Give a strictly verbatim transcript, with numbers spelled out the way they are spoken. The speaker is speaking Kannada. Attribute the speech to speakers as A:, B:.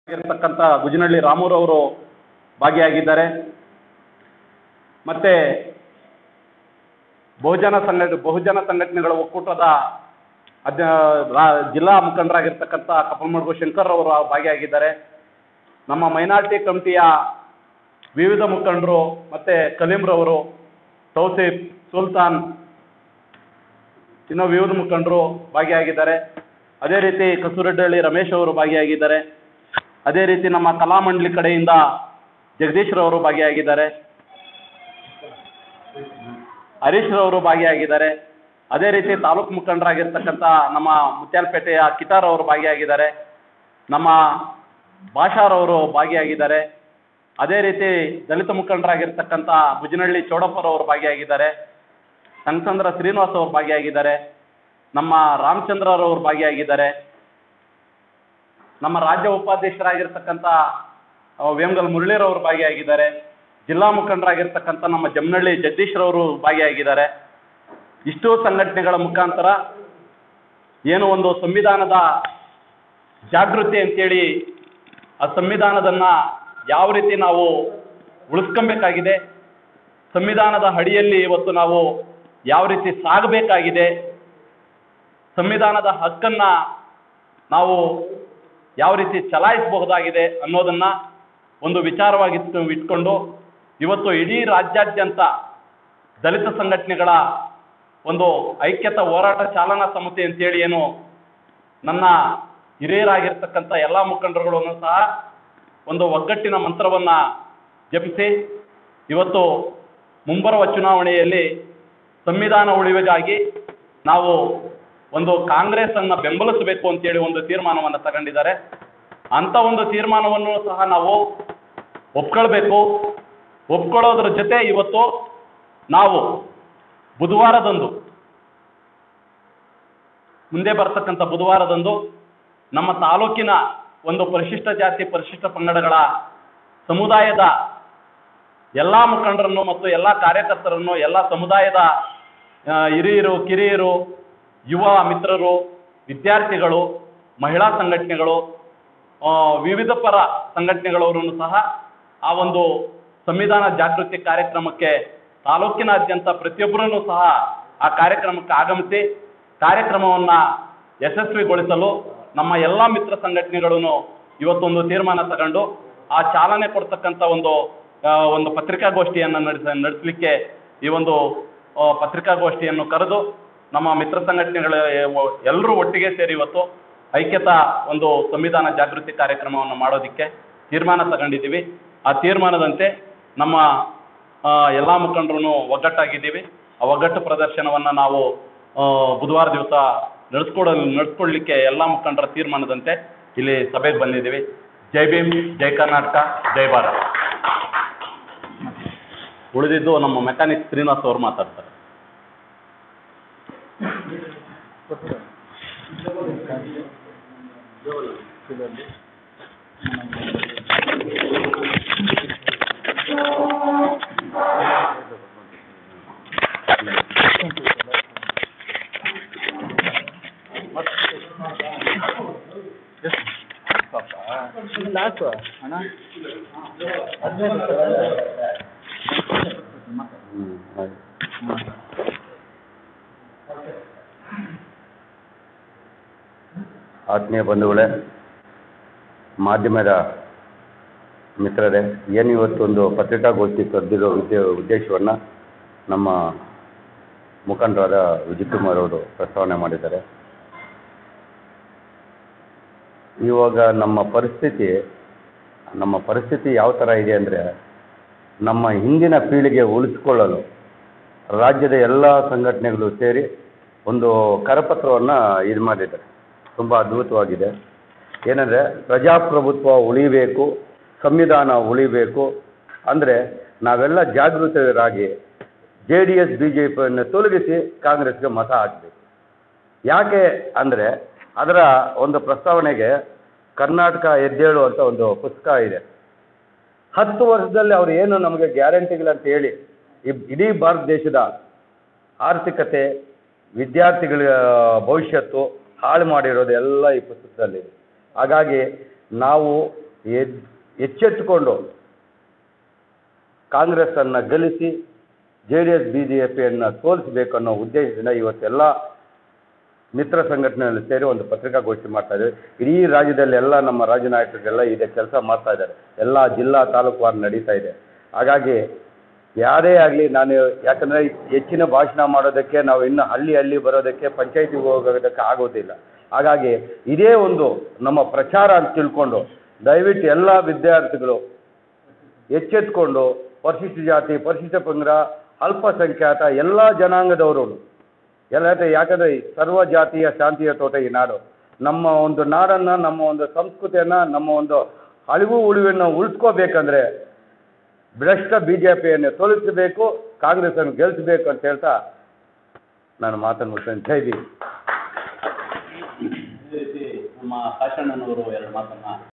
A: ಇರತಕ್ಕಂಥ ಗುಜನಹಳ್ಳಿ ರಾಮೂರವರು ಭಾಗಿಯಾಗಿದ್ದಾರೆ. ಮತ್ತೆ ಬಹುಜನ ಸಂಘಟ ಬಹುಜನ ಸಂಘಟನೆಗಳ ಒಕ್ಕೂಟದ ಅಧ್ಯ ಜಿಲ್ಲಾ ಮುಖಂಡರಾಗಿರ್ತಕ್ಕಂಥ ಕಪ್ಪಲಮಡುಗು ಶಂಕರ್ ಅವರು ಭಾಗಿಯಾಗಿದ್ದಾರೆ. ನಮ್ಮ ಮೈನಾರಿಟಿ ಕಮಿಟಿಯ ವಿವಿಧ ಮುಖಂಡರು ಮತ್ತೆ ಕಲೀಮ್ರವರು, ತೌಸೀಫ್, ಸುಲ್ತಾನ್, ಇನ್ನೂ ವಿವಿಧ ಮುಖಂಡರು ಭಾಗಿಯಾಗಿದ್ದಾರೆ. ಅದೇ ರೀತಿ ಕಸೂರಡ್ಡಹಳ್ಳಿ ರಮೇಶ್ ಅವರು ಭಾಗಿಯಾಗಿದ್ದಾರೆ. ಅದೇ ರೀತಿ ನಮ್ಮ ಕಲಾಮಂಡಳಿ ಕಡೆಯಿಂದ ಜಗದೀಶ್ ರವರು ಭಾಗಿಯಾಗಿದ್ದಾರೆ. ಹರೀಶ್ ರವರು ಭಾಗಿಯಾಗಿದ್ದಾರೆ. ಅದೇ ರೀತಿ ತಾಲೂಕು ಮುಖಂಡರಾಗಿರ್ತಕ್ಕಂಥ ನಮ್ಮ ಮುತ್ಯಾಲಪೇಟೆಯ ಕಿತಾರ್ ಅವರು ಭಾಗಿಯಾಗಿದ್ದಾರೆ. ನಮ್ಮ ಭಾಷಾರವರು ಭಾಗಿಯಾಗಿದ್ದಾರೆ. ಅದೇ ರೀತಿ ದಲಿತ ಮುಖಂಡರಾಗಿರ್ತಕ್ಕಂಥ ಗುಜನಹಳ್ಳಿ ಚೌಡಪ್ಪರವರು ಭಾಗಿಯಾಗಿದ್ದಾರೆ. ಸಂಗಸಂದ್ರ ಶ್ರೀನಿವಾಸ್ ಅವರು ಭಾಗಿಯಾಗಿದ್ದಾರೆ. ನಮ್ಮ ರಾಮಚಂದ್ರರವರು ಭಾಗಿಯಾಗಿದ್ದಾರೆ. ನಮ್ಮ ರಾಜ್ಯ ಉಪಾಧ್ಯಕ್ಷರಾಗಿರ್ತಕ್ಕಂಥ ವೇಮಗಲ್ ಮುರಳೀರವರು ಭಾಗಿಯಾಗಿದ್ದಾರೆ. ಜಿಲ್ಲಾ ಮುಖಂಡರಾಗಿರ್ತಕ್ಕಂಥ ನಮ್ಮ ಜಮನಹಳ್ಳಿ ಜಗದೀಶ್ರವರು ಭಾಗಿಯಾಗಿದ್ದಾರೆ. ಇಷ್ಟೂ ಸಂಘಟನೆಗಳ ಮುಖಾಂತರ ಏನು ಒಂದು ಸಂವಿಧಾನದ ಜಾಗೃತಿ ಅಂತೇಳಿ ಆ ಸಂವಿಧಾನದನ್ನು ಯಾವ ರೀತಿ ನಾವು ಉಳಿಸ್ಕೊಬೇಕಾಗಿದೆ, ಸಂವಿಧಾನದ ಅಡಿಯಲ್ಲಿ ಇವತ್ತು ನಾವು ಯಾವ ರೀತಿ ಸಾಗಬೇಕಾಗಿದೆ, ಸಂವಿಧಾನದ ಹಕ್ಕನ್ನು ನಾವು ಯಾವ ರೀತಿ ಚಲಾಯಿಸಬಹುದಾಗಿದೆ ಅನ್ನೋದನ್ನು ಒಂದು ವಿಚಾರವಾಗಿ ಇಟ್ಕೊಂಡು ಇವತ್ತು ಇಡೀ ರಾಜ್ಯಾದ್ಯಂತ ದಲಿತ ಸಂಘಟನೆಗಳ ಒಂದು ಐಕ್ಯತಾ ಹೋರಾಟ ಚಾಲನಾ ಸಮಿತಿ ಅಂತೇಳಿ ಏನು ನನ್ನ ಹಿರಿಯರಾಗಿರ್ತಕ್ಕಂಥ ಎಲ್ಲ ಮುಖಂಡರುಗಳನ್ನು ಸಹ ಒಂದು ಒಗ್ಗಟ್ಟಿನ ಮಂತ್ರವನ್ನು ಜಪಿಸಿ ಇವತ್ತು ಮುಂಬರುವ ಚುನಾವಣೆಯಲ್ಲಿ ಸಂವಿಧಾನ ಉಳಿವಿಗಾಗಿ ನಾವು ಒಂದು ಕಾಂಗ್ರೆಸ್ಸನ್ನು ಬೆಂಬಲಿಸಬೇಕು ಅಂತೇಳಿ ಒಂದು ತೀರ್ಮಾನವನ್ನು ತಗೊಂಡಿದ್ದಾರೆ. ಅಂಥ ಒಂದು ತೀರ್ಮಾನವನ್ನು ಸಹ ನಾವು ಒಪ್ಕೊಳ್ಬೇಕು. ಒಪ್ಕೊಳ್ಳೋದ್ರ ಜೊತೆ ಇವತ್ತು ನಾವು ಬುಧವಾರದಂದು ಮುಂದೆ ಬರ್ತಕ್ಕಂಥ ಬುಧವಾರದಂದು ನಮ್ಮ ತಾಲೂಕಿನ ಒಂದು ಪರಿಶಿಷ್ಟ ಜಾತಿ ಪರಿಶಿಷ್ಟ ಪಂಗಡಗಳ ಸಮುದಾಯದ ಎಲ್ಲ ಮುಖಂಡರನ್ನು ಮತ್ತು ಎಲ್ಲ ಕಾರ್ಯಕರ್ತರನ್ನು, ಎಲ್ಲ ಸಮುದಾಯದ ಹಿರಿಯರು, ಕಿರಿಯರು, ಯುವ ಮಿತ್ರರು, ವಿದ್ಯಾರ್ಥಿಗಳು, ಮಹಿಳಾ ಸಂಘಟನೆಗಳು, ವಿವಿಧ ಪರ ಸಂಘಟನೆಗಳವರನ್ನು ಸಹ ಆ ಒಂದು ಸಂವಿಧಾನ ಜಾಗೃತಿ ಕಾರ್ಯಕ್ರಮಕ್ಕೆ ತಾಲೂಕಿನಾದ್ಯಂತ ಪ್ರತಿಯೊಬ್ಬರನ್ನು ಸಹ ಆ ಕಾರ್ಯಕ್ರಮಕ್ಕೆ ಆಗಮಿಸಿ ಕಾರ್ಯಕ್ರಮವನ್ನು ಯಶಸ್ವಿಗೊಳಿಸಲು ನಮ್ಮ ಎಲ್ಲ ಮಿತ್ರ ಸಂಘಟನೆಗಳನ್ನು ಇವತ್ತೊಂದು ತೀರ್ಮಾನ ತಗೊಂಡು ಆ ಚಾಲನೆ ಕೊಡ್ತಕ್ಕಂಥ ಒಂದು ಒಂದು ಪತ್ರಿಕಾಗೋಷ್ಠಿಯನ್ನು ನಡೆಸ ನಡೆಸಲಿಕ್ಕೆ ಈ ಒಂದು ಪತ್ರಿಕಾಗೋಷ್ಠಿಯನ್ನು ಕರೆದು ನಮ್ಮ ಮಿತ್ರ ಸಂಘಟನೆಗಳ ಎಲ್ಲರೂ ಒಟ್ಟಿಗೆ ಸೇರಿ ಇವತ್ತು ಐಕ್ಯತಾ ಒಂದು ಸಂವಿಧಾನ ಜಾಗೃತಿ ಕಾರ್ಯಕ್ರಮವನ್ನು ಮಾಡೋದಕ್ಕೆ ತೀರ್ಮಾನ ತಗೊಂಡಿದ್ದೀವಿ. ಆ ತೀರ್ಮಾನದಂತೆ ನಮ್ಮ ಎಲ್ಲ ಮುಖಂಡರು ಒಗ್ಗಟ್ಟಾಗಿದ್ದೀವಿ. ಆ ಒಗ್ಗಟ್ಟು ಪ್ರದರ್ಶನವನ್ನು ನಾವು ಬುಧವಾರ ದಿವಸ ನಡೆಸ್ಕೊಡಲು ನಡೆಸ್ಕೊಡ್ಲಿಕ್ಕೆ ಎಲ್ಲ ಮುಖಂಡರ ತೀರ್ಮಾನದಂತೆ ಇಲ್ಲಿ ಸಭೆಗೆ ಬಂದಿದ್ದೀವಿ. ಜೈ ಭೀಮ್, ಜೈ ಕರ್ನಾಟಕ, ಜೈ ಭಾರತ್. ಉಳಿದಿದ್ದು ನಮ್ಮ ಮೆಕ್ಯಾನಿಕ್ ಶ್ರೀನಿವಾಸ್ ಅವರು ಮಾತಾಡ್ತಾರೆ.
B: ಆತ್ಮೀಯ ಬಂಧುಗಳೇ, ಮಾಧ್ಯಮದ ಮಿತ್ರರೇ, ಏನು ಇವತ್ತೊಂದು ಪತ್ರಿಕಾಗೋಷ್ಠಿ ಕರೆದಿರೋ ಉದ್ದೇ ಉದ್ದೇಶವನ್ನು ನಮ್ಮ ಮುಖಂಡರಾದ ವಿಜಯ್ ಕುಮಾರ್ ಅವರು ಪ್ರಸ್ತಾವನೆ ಮಾಡಿದ್ದಾರೆ. ಇವಾಗ ನಮ್ಮ ಪರಿಸ್ಥಿತಿ ನಮ್ಮ ಪರಿಸ್ಥಿತಿ ಯಾವ ಥರ ಇದೆ ಅಂದರೆ, ನಮ್ಮ ಹಿಂದಿನ ಪೀಳಿಗೆ ಉಳಿಸ್ಕೊಳ್ಳಲು ರಾಜ್ಯದ ಎಲ್ಲ ಸಂಘಟನೆಗಳು ಸೇರಿ ಒಂದು ಕರಪತ್ರವನ್ನು ಇದು ಮಾಡಿದ್ದಾರೆ. ತುಂಬ ಅದ್ಭುತವಾಗಿದೆ. ಏನಂದರೆ, ಪ್ರಜಾಪ್ರಭುತ್ವ ಉಳಿಬೇಕು, ಸಂವಿಧಾನ ಉಳಿಬೇಕು ಅಂದರೆ ನಾವೆಲ್ಲ ಜಾಗೃತರಾಗಿ J D S B J ಪಿಯನ್ನು ತೊಲಗಿಸಿ ಕಾಂಗ್ರೆಸ್ಗೆ ಮತ ಹಾಕಬೇಕು. ಯಾಕೆ ಅಂದರೆ, ಅದರ ಒಂದು ಪ್ರಸ್ತಾವನೆಗೆ ಕರ್ನಾಟಕ ಎದ್ದೇಳು ಅಂತ ಒಂದು ಪುಸ್ತಕ ಇದೆ. ಹತ್ತು ವರ್ಷದಲ್ಲಿ ಅವರು ಏನು ನಮಗೆ ಗ್ಯಾರಂಟಿಗಳಂತ ಹೇಳಿ ಇಡೀ ಭಾರತ ದೇಶದ ಆರ್ಥಿಕತೆ, ವಿದ್ಯಾರ್ಥಿಗಳ ಭವಿಷ್ಯತ್ತು ಹಾಳು ಮಾಡಿರೋದು ಎಲ್ಲ ಈ ಪುಸ್ತಕದಲ್ಲಿದೆ. ಹಾಗಾಗಿ ನಾವು ಎದ್- ಎಚ್ಚೆತ್ತುಕೊಂಡು ಕಾಂಗ್ರೆಸ್ಸನ್ನು ಗೆಲ್ಲಿಸಿ J D S B J ಪಿಯನ್ನು ಸೋಲಿಸಬೇಕು ಅನ್ನೋ ಉದ್ದೇಶದಿಂದ ಇವತ್ತೆಲ್ಲ ಮಿತ್ರ ಸಂಘಟನೆಯಲ್ಲಿ ಸೇರಿ ಒಂದು ಪತ್ರಿಕಾಗೋಷ್ಠಿ ಮಾಡ್ತಾ ಇದ್ದೀವಿ. ಇಡೀ ರಾಜ್ಯದಲ್ಲಿ ಎಲ್ಲ ನಮ್ಮ ರಾಜ್ಯ ನಾಯಕರಿಗೆಲ್ಲ ಇದೆ ಕೆಲಸ ಮಾಡ್ತಾ ಇದ್ದಾರೆ. ಎಲ್ಲ ಜಿಲ್ಲಾ ತಾಲೂಕುವಾರು ನಡೀತಾ ಇದೆ. ಹಾಗಾಗಿ ಯಾರೇ ಆಗಲಿ ನಾನು ಯಾಕಂದರೆ ಹೆಚ್ಚಿನ ಭಾಷಣ ಮಾಡೋದಕ್ಕೆ ನಾವು ಇನ್ನು ಹಳ್ಳಿ ಹಳ್ಳಿ ಬರೋದಕ್ಕೆ ಪಂಚಾಯತಿಗೆ ಹೋಗೋದಕ್ಕೆ ಆಗೋದಿಲ್ಲ. ಹಾಗಾಗಿ ಇದೇ ಒಂದು ನಮ್ಮ ಪ್ರಚಾರ ಅಂತ ತಿಳ್ಕೊಂಡು ದಯವಿಟ್ಟು ಎಲ್ಲ ವಿದ್ಯಾರ್ಥಿಗಳು ಎಚ್ಚೆತ್ಕೊಂಡು ಪರಿಶಿಷ್ಟ ಜಾತಿ, ಪರಿಶಿಷ್ಟ ಪಂಗಡ, ಅಲ್ಪಸಂಖ್ಯಾತ ಎಲ್ಲ ಜನಾಂಗದವರು ಎಲ್ಲ ಯಾಕಂದರೆ ಸರ್ವ ಜಾತಿಯ ಶಾಂತಿಯ ತೋಟ ಈ ನಾಡು. ನಮ್ಮ ಒಂದು ನಾಡನ್ನು, ನಮ್ಮ ಒಂದು ಸಂಸ್ಕೃತಿಯನ್ನು, ನಮ್ಮ ಒಂದು ಅಳಿವು ಉಳಿವನ್ನು ಉಳಿಸ್ಕೋಬೇಕಂದ್ರೆ ಭ್ರಷ್ಟ ಬಿ ಜೆ ಪಿಯನ್ನು ಸೋಲಿಸಬೇಕು, ಕಾಂಗ್ರೆಸ್ಸನ್ನು ಗೆಲ್ಲಿಸಬೇಕು ಅಂತ ಹೇಳ್ತಾ ನಾನು ಮಾತನ್ನು ಮುಗಿಸ್ತೇನೆ. ಜೈ ಭೀಮ್.
A: ಇದೇ ರೀತಿ ನಮ್ಮ ಕಾಶಣ್ಣನವರು ಎರಡು ಮಾತನ್ನ